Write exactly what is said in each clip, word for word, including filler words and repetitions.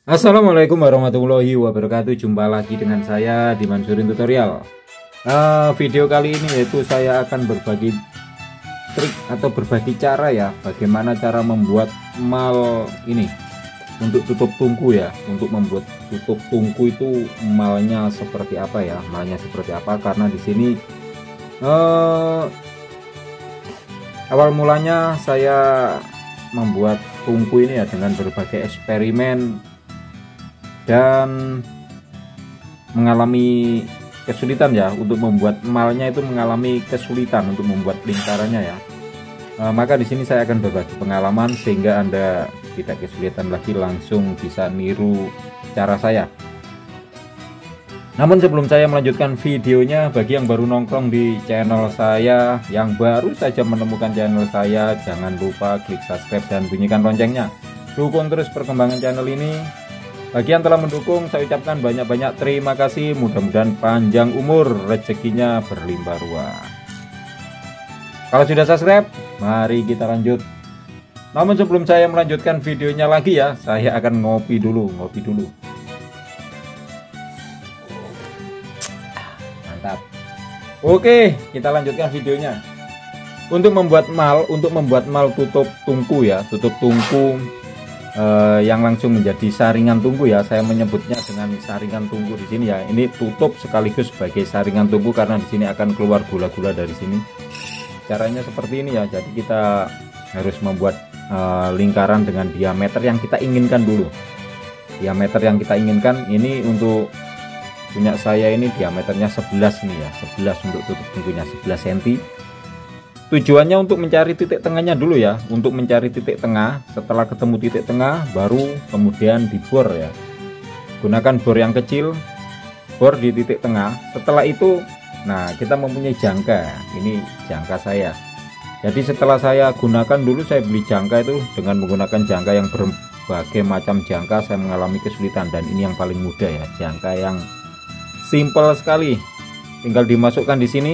Assalamualaikum warahmatullahi wabarakatuh. Jumpa lagi dengan saya di Mansurin Tutorial. uh, Video kali ini yaitu saya akan berbagi trik atau berbagi cara ya, bagaimana cara membuat mal ini untuk tutup tungku ya. Untuk membuat tutup tungku itu malnya seperti apa ya, malnya seperti apa, karena di sini uh, awal mulanya saya membuat tungku ini ya dengan berbagai eksperimen dan mengalami kesulitan ya untuk membuat malnya, itu mengalami kesulitan untuk membuat lingkarannya ya. E, maka di sini saya akan berbagi pengalaman sehingga Anda tidak kesulitan lagi, langsung bisa niru cara saya. Namun sebelum saya melanjutkan videonya, bagi yang baru nongkrong di channel saya, yang baru saja menemukan channel saya, jangan lupa klik subscribe dan bunyikan loncengnya. Dukung terus perkembangan channel ini. Bagi yang telah mendukung, saya ucapkan banyak-banyak terima kasih. Mudah-mudahan panjang umur, rezekinya berlimpah ruah. Kalau sudah subscribe, mari kita lanjut. Namun sebelum saya melanjutkan videonya lagi ya, saya akan ngopi dulu, ngopi dulu. Mantap. Oke, kita lanjutkan videonya. Untuk membuat mal, untuk membuat mal tutup tungku ya, tutup tungku Uh, yang langsung menjadi saringan tungku ya, saya menyebutnya dengan saringan tungku di sini ya. Ini tutup sekaligus sebagai saringan tungku karena di sini akan keluar gula-gula dari sini. Caranya seperti ini ya. Jadi kita harus membuat uh, lingkaran dengan diameter yang kita inginkan dulu. Diameter yang kita inginkan ini untuk punya saya ini diameternya sebelas nih ya, sebelas untuk tutup tungkunya, sebelas sentimeter. Tujuannya untuk mencari titik tengahnya dulu ya, untuk mencari titik tengah. Setelah ketemu titik tengah, baru kemudian dibor ya. Gunakan bor yang kecil, bor di titik tengah. Setelah itu, nah kita mempunyai jangka. Ini jangka saya. Jadi setelah saya gunakan dulu, saya beli jangka itu dengan menggunakan jangka yang berbagai macam jangka. Saya mengalami kesulitan dan ini yang paling mudah ya, jangka yang simple sekali. Tinggal dimasukkan di sini.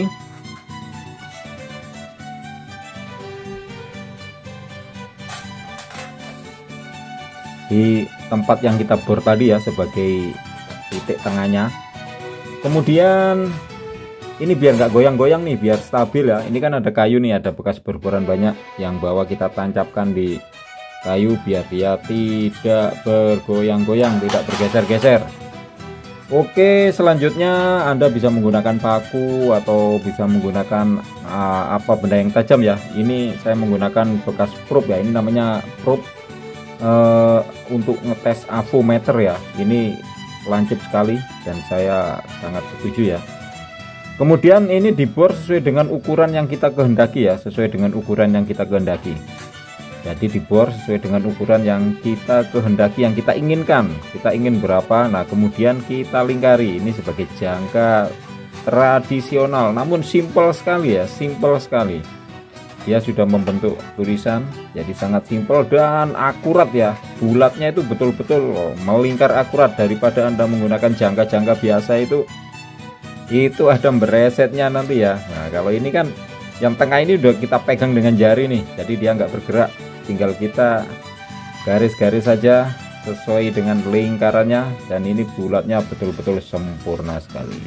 Di tempat yang kita bor tadi ya, sebagai titik tengahnya. Kemudian ini biar nggak goyang-goyang nih, biar stabil ya. Ini kan ada kayu nih, ada bekas berboran banyak. Yang bawah kita tancapkan di kayu biar dia tidak bergoyang-goyang, tidak bergeser-geser. Oke, selanjutnya Anda bisa menggunakan paku atau bisa menggunakan uh, apa benda yang tajam ya. Ini saya menggunakan bekas probe ya, ini namanya probe. Uh, untuk ngetes avometer ya, ini lancip sekali dan saya sangat setuju ya. Kemudian ini dibor sesuai dengan ukuran yang kita kehendaki ya, sesuai dengan ukuran yang kita kehendaki. Jadi dibor sesuai dengan ukuran yang kita kehendaki, yang kita inginkan. Kita ingin berapa, nah kemudian kita lingkari. Ini sebagai jangka tradisional, namun simple sekali ya, simple sekali. Dia sudah membentuk tulisan, jadi sangat simpel dan akurat ya. Bulatnya itu betul-betul melingkar akurat, daripada Anda menggunakan jangka-jangka biasa itu itu ada beresetnya nanti ya. Nah kalau ini kan yang tengah ini udah kita pegang dengan jari nih, jadi dia nggak bergerak, tinggal kita garis-garis saja sesuai dengan lingkarannya, dan ini bulatnya betul-betul sempurna sekali,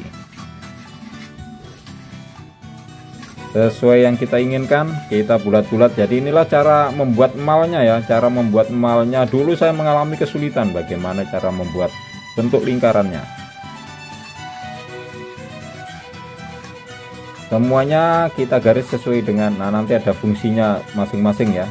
sesuai yang kita inginkan, kita bulat-bulat. Jadi inilah cara membuat malnya ya, cara membuat malnya. Dulu saya mengalami kesulitan bagaimana cara membuat bentuk lingkarannya. Semuanya kita garis sesuai dengan, nah nanti ada fungsinya masing-masing ya.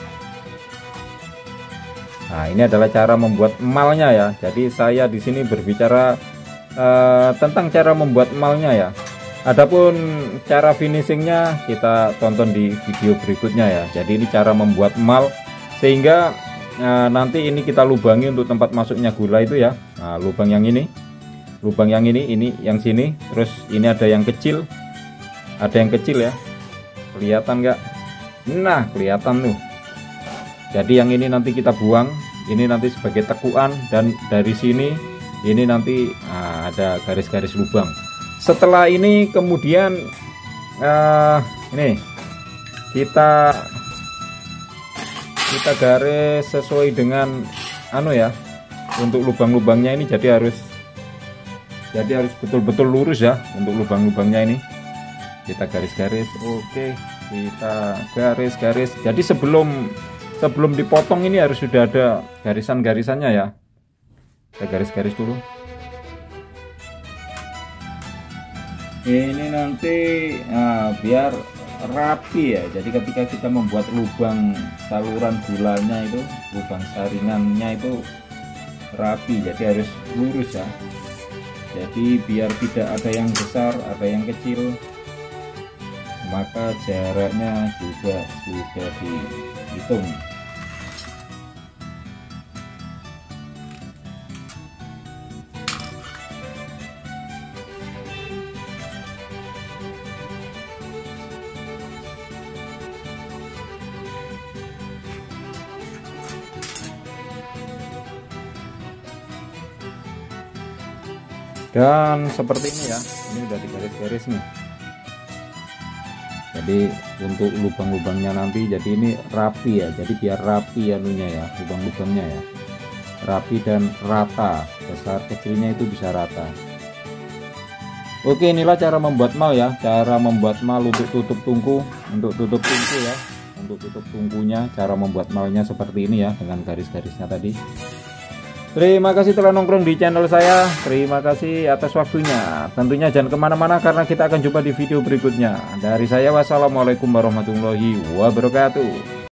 Nah ini adalah cara membuat malnya ya. Jadi saya di sini berbicara uh, tentang cara membuat malnya ya. Adapun cara finishingnya kita tonton di video berikutnya ya. Jadi ini cara membuat mal sehingga e, nanti ini kita lubangi untuk tempat masuknya gula itu ya. Nah, lubang yang ini, lubang yang ini, ini yang sini, terus ini ada yang kecil, ada yang kecil ya. Kelihatan nggak? Nah kelihatan tuh. Jadi yang ini nanti kita buang, ini nanti sebagai tekuan, dan dari sini ini nanti nah, ada garis-garis lubang. Setelah ini kemudian uh, ini kita kita garis sesuai dengan anu ya, untuk lubang-lubangnya ini jadi harus jadi harus betul-betul lurus ya untuk lubang-lubangnya ini. Kita garis-garis. Oke, kita garis-garis. Jadi sebelum sebelum dipotong ini harus sudah ada garisan-garisannya ya. Kita garis-garis dulu. Ini nanti nah, biar rapi ya. Jadi ketika kita membuat lubang saluran gulanya itu, lubang saringannya itu rapi, jadi harus lurus ya. Jadi biar tidak ada yang besar, ada yang kecil, maka jaraknya juga sudah dihitung. Dan seperti ini ya, ini udah digaris-garis nih. Jadi untuk lubang-lubangnya nanti jadi ini rapi ya, jadi biar rapi anunya ya, lubang-lubangnya ya rapi dan rata, besar kecilnya itu bisa rata. Oke, inilah cara membuat mal ya, cara membuat mal untuk tutup tungku, untuk tutup tungku ya, untuk tutup tungkunya. Cara membuat malnya seperti ini ya, dengan garis-garisnya tadi. Terima kasih telah nongkrong di channel saya. Terima kasih atas waktunya. Tentunya jangan kemana-mana karena kita akan jumpa di video berikutnya. Dari saya, wassalamualaikum warahmatullahi wabarakatuh.